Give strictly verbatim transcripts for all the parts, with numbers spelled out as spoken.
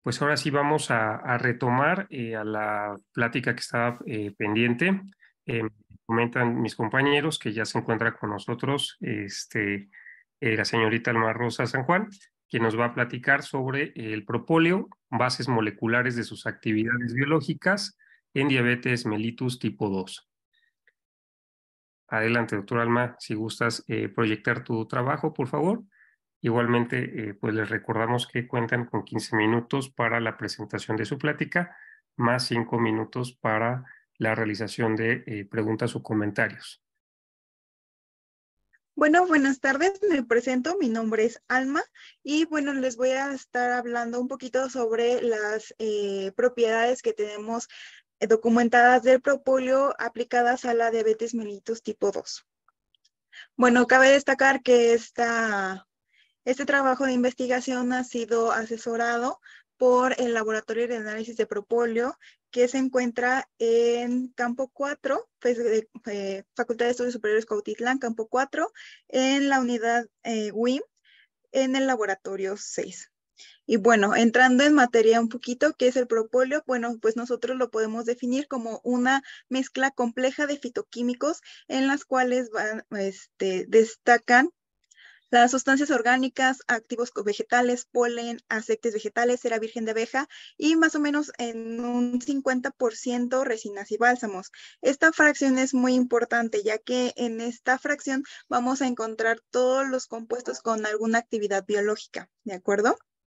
Pues ahora sí vamos a, a retomar eh, a la plática que estaba eh, pendiente. Eh, comentan mis compañeros que ya se encuentra con nosotros este, eh, la señorita Alma Rosa San Juan, que nos va a platicar sobre el propóleo, bases moleculares de sus actividades biológicas en diabetes mellitus tipo dos. Adelante, doctor Alma, si gustas eh, proyectar tu trabajo, por favor. Igualmente, eh, pues les recordamos que cuentan con quince minutos para la presentación de su plática, más cinco minutos para la realización de eh, preguntas o comentarios. Bueno, buenas tardes, me presento, mi nombre es Alma y bueno, les voy a estar hablando un poquito sobre las eh, propiedades que tenemos eh, documentadas del propóleo aplicadas a la diabetes mellitus tipo dos. Bueno, cabe destacar que esta, este trabajo de investigación ha sido asesorado por el Laboratorio de Análisis de Propóleo, que se encuentra en Campo cuatro, eh, Facultad de Estudios Superiores Cuautitlán, Campo cuatro, en la unidad eh, W I M, en el laboratorio seis. Y bueno, entrando en materia un poquito, ¿qué es el propóleo? Bueno, pues nosotros lo podemos definir como una mezcla compleja de fitoquímicos en las cuales van, este, destacan las sustancias orgánicas, activos vegetales, polen, aceites vegetales, cera virgen de abeja y más o menos en un cincuenta por ciento resinas y bálsamos. Esta fracción es muy importante ya que en esta fracción vamos a encontrar todos los compuestos con alguna actividad biológica, ¿de acuerdo?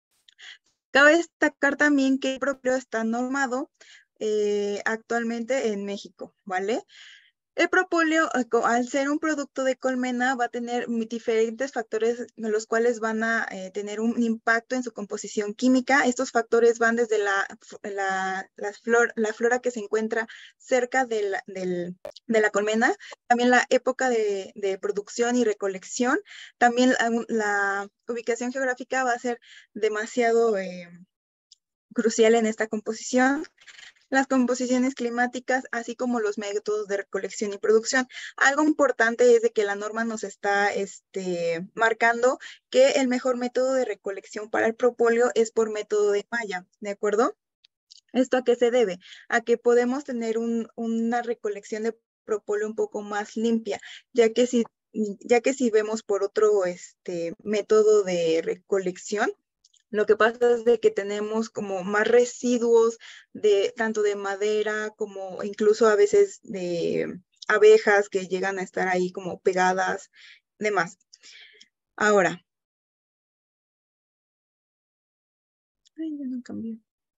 Cabe destacar también que el propóleo está normado eh, actualmente en México, ¿vale? El propóleo, al ser un producto de colmena, va a tener diferentes factores los cuales van a eh, tener un impacto en su composición química. Estos factores van desde la, la, la, flor, la flora que se encuentra cerca de la, del, de la colmena, también la época de, de producción y recolección, también la, la, ubicación geográfica va a ser demasiado eh, crucial en esta composición. Las composiciones climáticas, así como los métodos de recolección y producción. Algo importante es de que la norma nos está este, marcando que el mejor método de recolección para el propóleo es por método de malla, ¿de acuerdo? ¿Esto a qué se debe? A que podemos tener un, una recolección de propóleo un poco más limpia, ya que si, ya que si vemos por otro este, método de recolección, lo que pasa es de que tenemos como más residuos de tanto de madera como incluso a veces de abejas que llegan a estar ahí como pegadas, demás. Ahora. Ay, ya no cambió.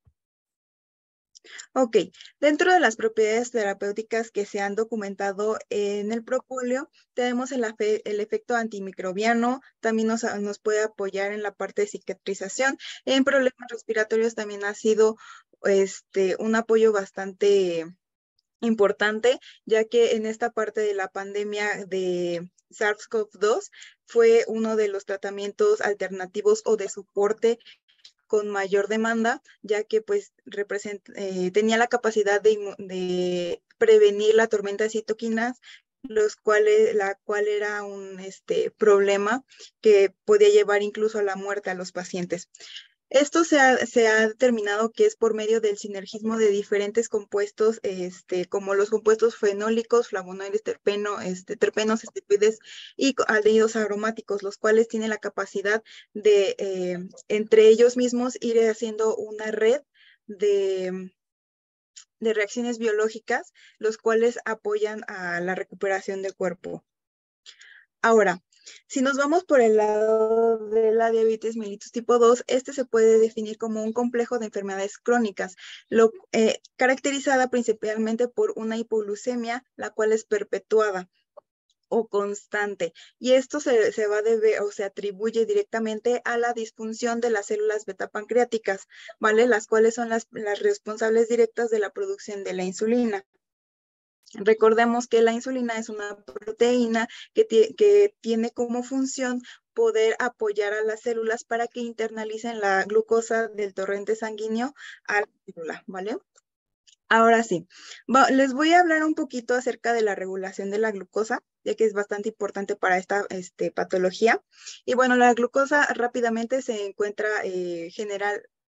Ok, dentro de las propiedades terapéuticas que se han documentado en el propóleo, tenemos el, el efecto antimicrobiano, también nos, nos puede apoyar en la parte de cicatrización. En problemas respiratorios también ha sido este, un apoyo bastante importante, ya que en esta parte de la pandemia de SARS CoV dos fue uno de los tratamientos alternativos o de soporte con mayor demanda, ya que pues eh, tenía la capacidad de, de, prevenir la tormenta de citoquinas, los cuales, la cual era un este, problema que podía llevar incluso a la muerte a los pacientes. Esto se ha, se ha determinado que es por medio del sinergismo de diferentes compuestos, este, como los compuestos fenólicos, flavonoides, terpeno, este, terpenos, esteroides y aldehídos aromáticos, los cuales tienen la capacidad de, eh, entre ellos mismos, ir haciendo una red de, de reacciones biológicas, los cuales apoyan a la recuperación del cuerpo. Ahora, si nos vamos por el lado de la diabetes mellitus tipo dos, este se puede definir como un complejo de enfermedades crónicas, lo, eh, caracterizada principalmente por una hipoglucemia, la cual es perpetuada o constante. Y esto se, se va a deber o se atribuye directamente a la disfunción de las células beta pancreáticas, ¿vale? Las cuales son las, las responsables directas de la producción de la insulina. Recordemos que la insulina es una proteína que, que tiene como función poder apoyar a las células para que internalicen la glucosa del torrente sanguíneo a la célula, ¿vale? Ahora sí, va, les voy a hablar un poquito acerca de la regulación de la glucosa, ya que es bastante importante para esta este, patología. Y bueno, la glucosa rápidamente se encuentra eh, general,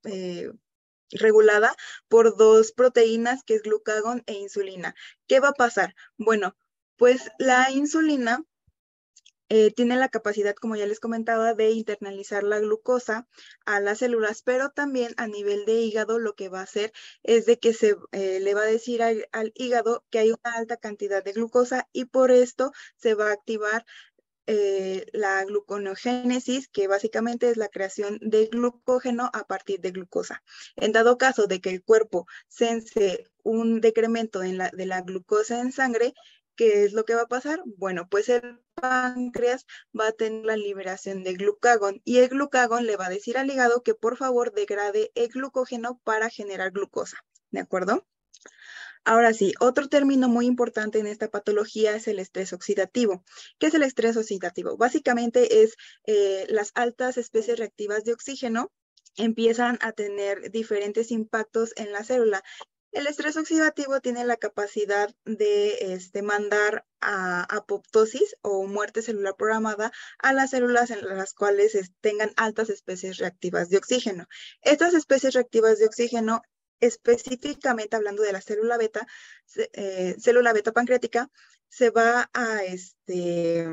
eh, regulada por dos proteínas, que es glucagón e insulina. ¿Qué va a pasar? Bueno, pues la insulina eh, tiene la capacidad, como ya les comentaba, de internalizar la glucosa a las células, pero también a nivel de hígado lo que va a hacer es de que se eh, le va a decir al, al hígado que hay una alta cantidad de glucosa y por esto se va a activar eh, la gluconeogénesis, que básicamente es la creación de glucógeno a partir de glucosa. En dado caso de que el cuerpo sense un decremento en la, de la glucosa en sangre, ¿qué es lo que va a pasar? Bueno, pues el páncreas va a tener la liberación de glucagón y el glucagón le va a decir al hígado que por favor degrade el glucógeno para generar glucosa, ¿de acuerdo? Ahora sí, otro término muy importante en esta patología es el estrés oxidativo. ¿Qué es el estrés oxidativo? Básicamente es eh, las altas especies reactivas de oxígeno empiezan a tener diferentes impactos en la célula. El estrés oxidativo tiene la capacidad de este, mandar a apoptosis o muerte celular programada a las células en las cuales es, tengan altas especies reactivas de oxígeno. Estas especies reactivas de oxígeno, específicamente hablando de la célula beta, eh, célula beta pancreática, se va a, este,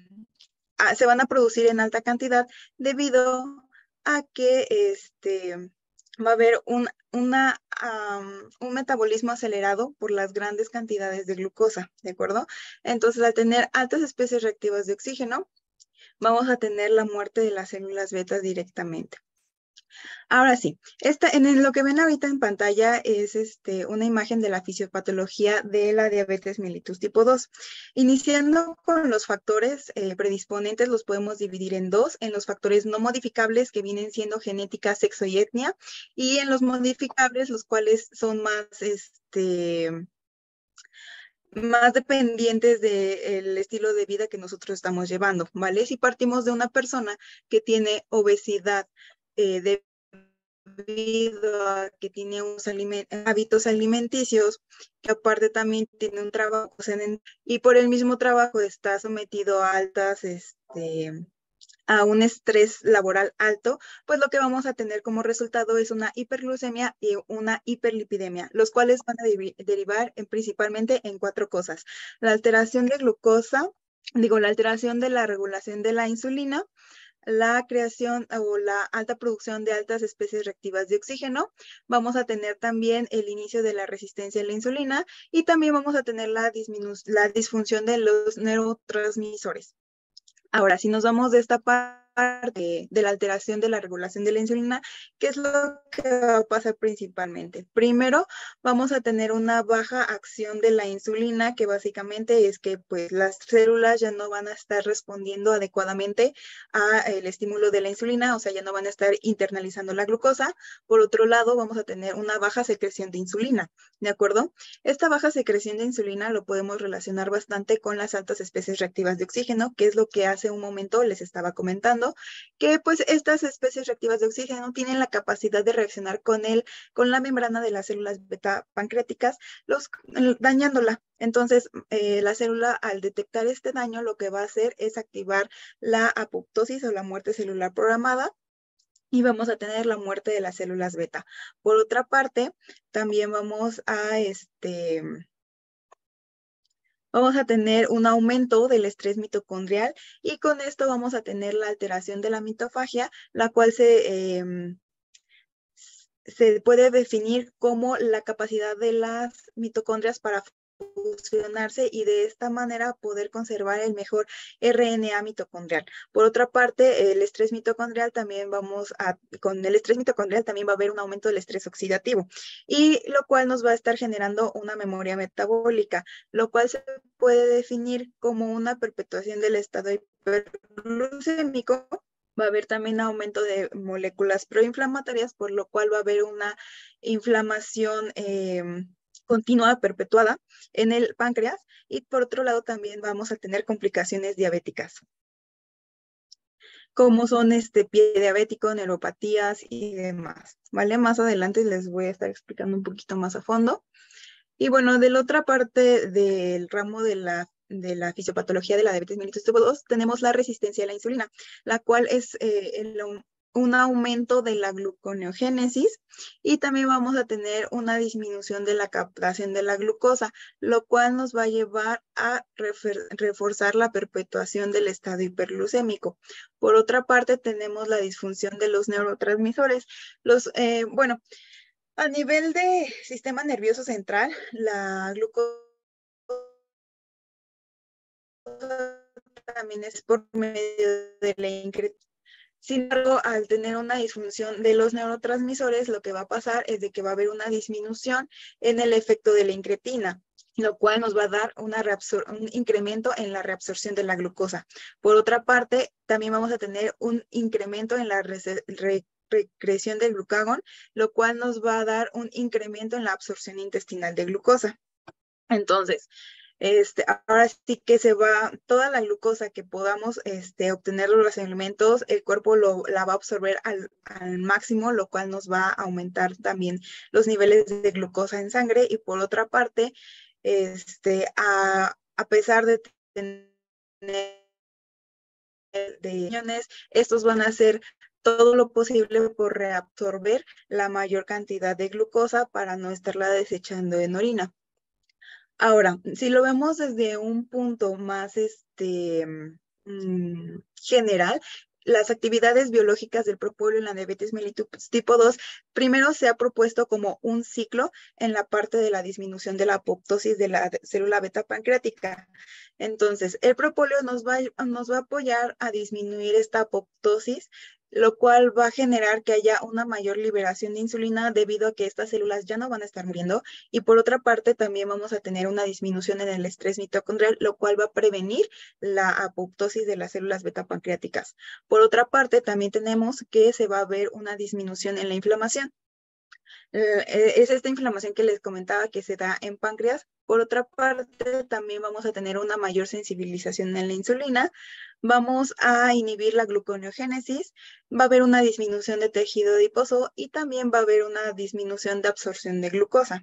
a, se van a producir en alta cantidad debido a que este, va a haber un, una, um, un metabolismo acelerado por las grandes cantidades de glucosa, ¿de acuerdo? Entonces, al tener altas especies reactivas de oxígeno, vamos a tener la muerte de las células betas directamente. Ahora sí, esta, en lo que ven ahorita en pantalla es este, una imagen de la fisiopatología de la diabetes mellitus tipo dos. Iniciando con los factores eh, predisponentes, los podemos dividir en dos, en los factores no modificables que vienen siendo genética, sexo y etnia, y en los modificables, los cuales son más, este, más dependientes del estilo de vida que nosotros estamos llevando, ¿vale? Si partimos de una persona que tiene obesidad eh, de debido a que tiene unos aliment hábitos alimenticios, que aparte también tiene un trabajo y por el mismo trabajo está sometido a altas, este, a un estrés laboral alto, pues lo que vamos a tener como resultado es una hiperglucemia y una hiperlipidemia, los cuales van a de derivar en, principalmente en cuatro cosas. La alteración de glucosa, digo, la alteración de la regulación de la insulina, la creación o la alta producción de altas especies reactivas de oxígeno. Vamos a tener también el inicio de la resistencia a la insulina y también vamos a tener la, la disfunción de los neurotransmisores. Ahora, si nos vamos de esta parte de la alteración de la regulación de la insulina, ¿qué es lo que va a pasar principalmente? Primero, vamos a tener una baja acción de la insulina, que básicamente es que pues, las células ya no van a estar respondiendo adecuadamente al estímulo de la insulina, o sea, ya no van a estar internalizando la glucosa. Por otro lado, vamos a tener una baja secreción de insulina, ¿de acuerdo? Esta baja secreción de insulina lo podemos relacionar bastante con las altas especies reactivas de oxígeno, que es lo que hace un momento les estaba comentando, que pues estas especies reactivas de oxígeno tienen la capacidad de reaccionar con el, con la membrana de las células beta pancreáticas, los, dañándola. Entonces, eh, la célula al detectar este daño lo que va a hacer es activar la apoptosis o la muerte celular programada, y vamos a tener la muerte de las células beta. Por otra parte, también vamos a este vamos a tener un aumento del estrés mitocondrial y con esto vamos a tener la alteración de la mitofagia, la cual se, eh, se puede definir como la capacidad de las mitocondrias para fusionarse y de esta manera poder conservar el mejor R N A mitocondrial. Por otra parte, el estrés mitocondrial también vamos a, con el estrés mitocondrial también va a haber un aumento del estrés oxidativo, y lo cual nos va a estar generando una memoria metabólica, lo cual se puede definir como una perpetuación del estado hiperglucémico. Va a haber también aumento de moléculas proinflamatorias, por lo cual va a haber una inflamación eh, continua, perpetuada en el páncreas, y por otro lado también vamos a tener complicaciones diabéticas, como son este pie diabético, neuropatías y demás, ¿vale? Más adelante les voy a estar explicando un poquito más a fondo. Y bueno, de la otra parte del ramo de la, de la fisiopatología de la diabetes mellitus tipo dos, tenemos la resistencia a la insulina, la cual es eh, el, un aumento de la gluconeogénesis y también vamos a tener una disminución de la captación de la glucosa, lo cual nos va a llevar a reforzar la perpetuación del estado hiperglucémico. Por otra parte, tenemos la disfunción de los neurotransmisores. Los, eh, bueno, a nivel de sistema nervioso central, la glucosa también es por medio de la incretina. Sin embargo, al tener una disfunción de los neurotransmisores, lo que va a pasar es de que va a haber una disminución en el efecto de la incretina, lo cual nos va a dar una un incremento en la reabsorción de la glucosa. Por otra parte, también vamos a tener un incremento en la recreación del glucagón, lo cual nos va a dar un incremento en la absorción intestinal de glucosa. Entonces, Este, ahora sí que se va, toda la glucosa que podamos este, obtener de los alimentos, el cuerpo lo, la va a absorber al, al máximo, lo cual nos va a aumentar también los niveles de glucosa en sangre. Y por otra parte, este, a, a pesar de tener de riñones, estos van a hacer todo lo posible por reabsorber la mayor cantidad de glucosa para no estarla desechando en orina. Ahora, si lo vemos desde un punto más este, mmm, general, las actividades biológicas del propóleo en la diabetes mellitus tipo dos, primero se ha propuesto como un ciclo en la parte de la disminución de la apoptosis de la célula beta pancreática. Entonces, el propóleo nos va, nos va a apoyar a disminuir esta apoptosis, lo cual va a generar que haya una mayor liberación de insulina debido a que estas células ya no van a estar muriendo. Y por otra parte, también vamos a tener una disminución en el estrés mitocondrial, lo cual va a prevenir la apoptosis de las células beta pancreáticas. Por otra parte, también tenemos que se va a ver una disminución en la inflamación. Eh, es esta inflamación que les comentaba que se da en páncreas. Por otra parte, también vamos a tener una mayor sensibilización en la insulina. Vamos a inhibir la gluconeogénesis. Va a haber una disminución de tejido adiposo y también va a haber una disminución de absorción de glucosa.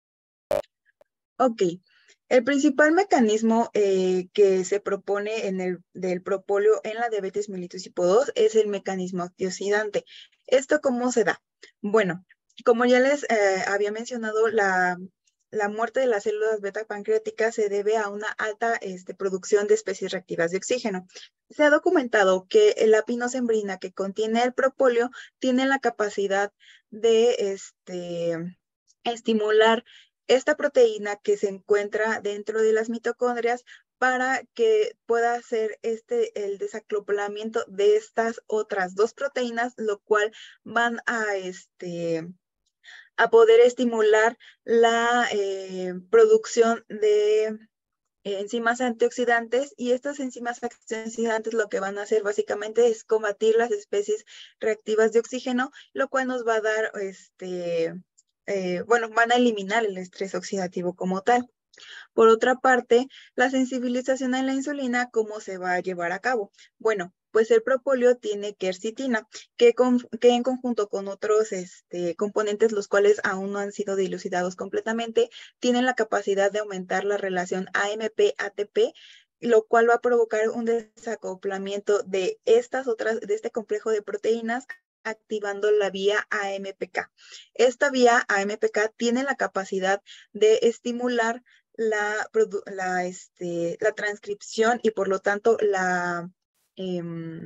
Ok. El principal mecanismo eh, que se propone en el del propóleo en la diabetes mellitus tipo dos es el mecanismo antioxidante. ¿Esto cómo se da? Bueno, como ya les eh, había mencionado, la, la muerte de las células beta pancreáticas se debe a una alta este, producción de especies reactivas de oxígeno. Se ha documentado que la pinosembrina que contiene el propóleo tiene la capacidad de este, estimular esta proteína que se encuentra dentro de las mitocondrias para que pueda hacer este, el desacoplamiento de estas otras dos proteínas, lo cual van a, este, a poder estimular la eh, producción de eh, enzimas antioxidantes, y estas enzimas antioxidantes lo que van a hacer básicamente es combatir las especies reactivas de oxígeno, lo cual nos va a dar este, eh, bueno, van a eliminar el estrés oxidativo como tal. Por otra parte, la sensibilización a la insulina, ¿cómo se va a llevar a cabo? Bueno, pues el propóleo tiene quercitina, que, con, que en conjunto con otros este, componentes, los cuales aún no han sido dilucidados completamente, tienen la capacidad de aumentar la relación A M P-A T P, lo cual va a provocar un desacoplamiento de estas otras, de este complejo de proteínas, activando la vía A M P K. Esta vía A M P K tiene la capacidad de estimular la, la, este, la transcripción y por lo tanto la, eh,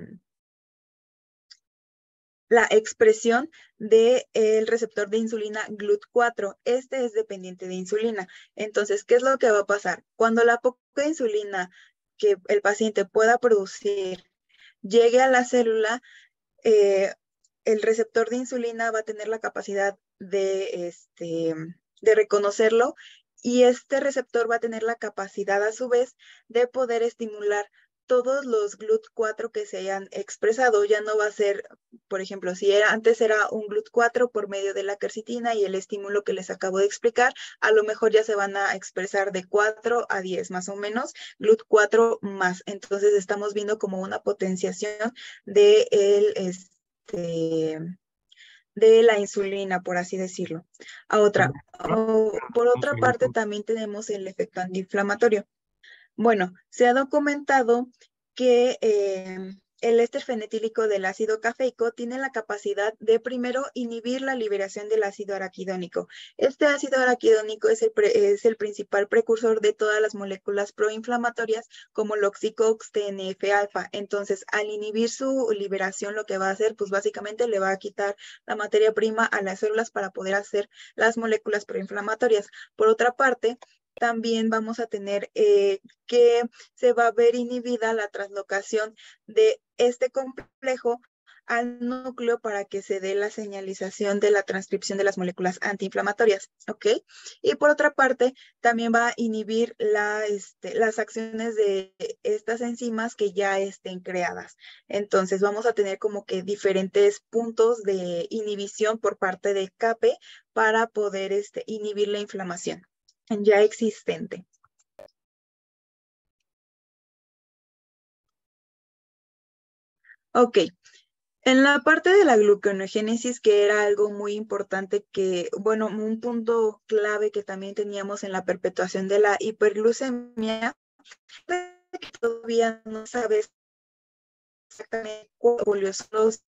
la expresión del receptor de insulina G L U T cuatro. Este es dependiente de insulina. Entonces, ¿qué es lo que va a pasar? Cuando la poca insulina que el paciente pueda producir llegue a la célula, eh, el receptor de insulina va a tener la capacidad de, este, de reconocerlo, y este receptor va a tener la capacidad a su vez de poder estimular todos los G L U T cuatro que se hayan expresado. Ya no va a ser, por ejemplo, si era, antes era un G L U T cuatro por medio de la quercitina y el estímulo que les acabo de explicar, a lo mejor ya se van a expresar de cuatro a diez más o menos G L U T cuatro más. Entonces estamos viendo como una potenciación de el, este, de la insulina, por así decirlo. A otra, o, por otra parte, también tenemos el efecto antiinflamatorio. Bueno, se ha documentado que eh, el éster fenetílico del ácido cafeico tiene la capacidad de primero inhibir la liberación del ácido araquidónico. Este ácido araquidónico es el, pre, es el principal precursor de todas las moléculas proinflamatorias como el oxicox, T N F alfa. Entonces, al inhibir su liberación, lo que va a hacer, pues básicamente le va a quitar la materia prima a las células para poder hacer las moléculas proinflamatorias. Por otra parte, también vamos a tener eh, que se va a ver inhibida la translocación de este complejo al núcleo para que se dé la señalización de la transcripción de las moléculas antiinflamatorias, ¿ok? Y por otra parte, también va a inhibir la, este, las acciones de estas enzimas que ya estén creadas. Entonces, vamos a tener como que diferentes puntos de inhibición por parte de CAPE para poder este, inhibir la inflamación ya existente. Ok, en la parte de la gluconeogénesis, que era algo muy importante que, bueno, un punto clave que también teníamos en la perpetuación de la hiperglucemia, que todavía no sabes exactamente cuáles son los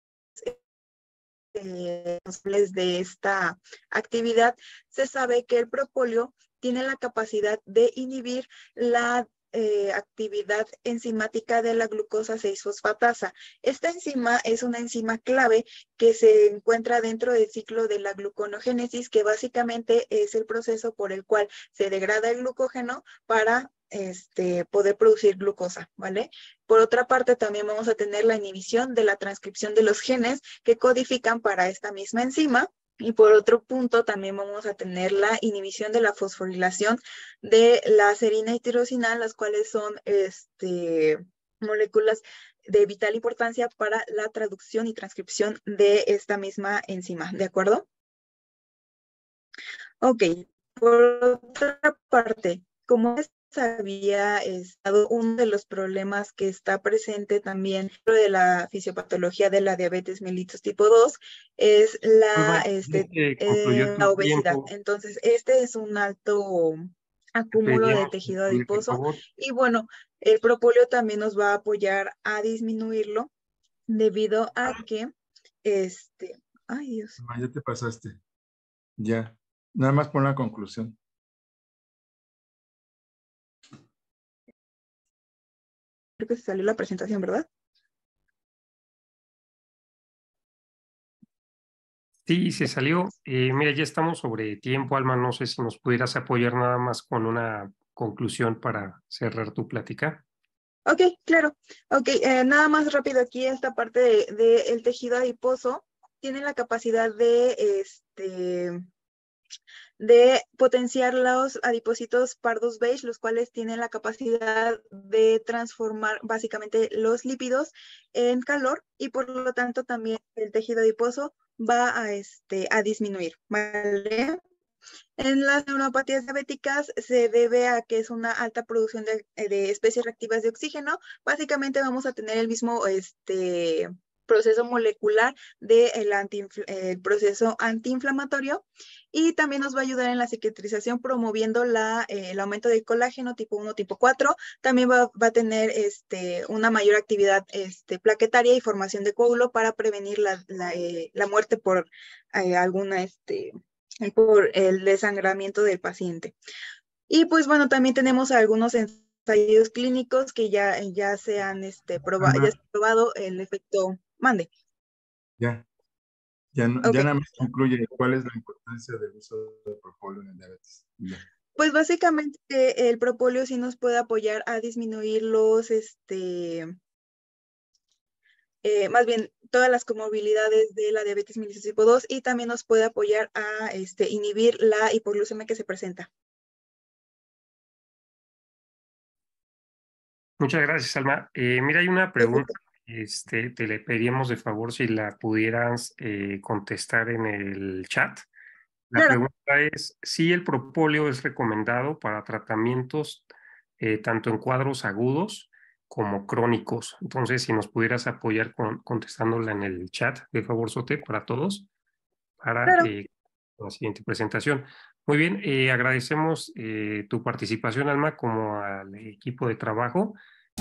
eh, de esta actividad. Se sabe que el propóleo tiene la capacidad de inhibir la Eh, actividad enzimática de la glucosa seis fosfatasa. Esta enzima es una enzima clave que se encuentra dentro del ciclo de la gluconogénesis, que básicamente es el proceso por el cual se degrada el glucógeno para este, poder producir glucosa, ¿vale? Por otra parte, también vamos a tener la inhibición de la transcripción de los genes que codifican para esta misma enzima. Y por otro punto, también vamos a tener la inhibición de la fosforilación de la serina y tirosina, las cuales son este, moléculas de vital importancia para la traducción y transcripción de esta misma enzima, ¿de acuerdo? Ok, por otra parte, como había estado uno de los problemas que está presente también dentro de la fisiopatología de la diabetes mellitus tipo dos es la, este, eh, la obesidad. Tiempo. Entonces, este es un alto acúmulo de tejido adiposo y bueno, el propóleo también nos va a apoyar a disminuirlo debido a que, este, ay Dios. Ya te pasaste, ya, nada más pon la conclusión. Creo que se salió la presentación, ¿verdad? Sí, se salió. Eh, mira, ya estamos sobre tiempo, Alma. No sé si nos pudieras apoyar nada más con una conclusión para cerrar tu plática. Ok, claro. Ok, eh, nada más rápido aquí esta parte del de, de tejido adiposo tiene la capacidad de, este, de potenciar los adipocitos pardos beige, los cuales tienen la capacidad de transformar básicamente los lípidos en calor y por lo tanto también el tejido adiposo va a, este, a disminuir, ¿vale? En las neuropatías diabéticas se debe a que es una alta producción de, de especies reactivas de oxígeno. Básicamente vamos a tener el mismo este, proceso molecular del anti, el proceso antiinflamatorio y también nos va a ayudar en la cicatrización promoviendo la, eh, el aumento del colágeno tipo uno, tipo cuatro. También va, va a tener este, una mayor actividad este, plaquetaria y formación de coágulo para prevenir la, la, eh, la muerte por eh, alguna... Este, por el desangramiento del paciente. Y pues bueno, también tenemos algunos ensayos clínicos que ya, ya se han este, proba ya se ha probado el efecto, mande. Ya, ya, no, okay. Ya nada más concluye cuál es la importancia del uso del propóleo en el diabetes. Ya. Pues básicamente el propóleo sí nos puede apoyar a disminuir los, este, eh, más bien todas las comorbilidades de la diabetes mellitus tipo dos y también nos puede apoyar a este, inhibir la hipoglucemia que se presenta. Muchas gracias, Alma. Eh, mira, hay una pregunta. Este, te le pediríamos de favor si la pudieras eh, contestar en el chat. La Claro. pregunta es si el propóleo es recomendado para tratamientos eh, tanto en cuadros agudos como crónicos. Entonces, si nos pudieras apoyar con, contestándola en el chat, de favor, Sote, para todos, para Claro. eh, la siguiente presentación. Muy bien, eh, agradecemos eh, tu participación, Alma, como al equipo de trabajo.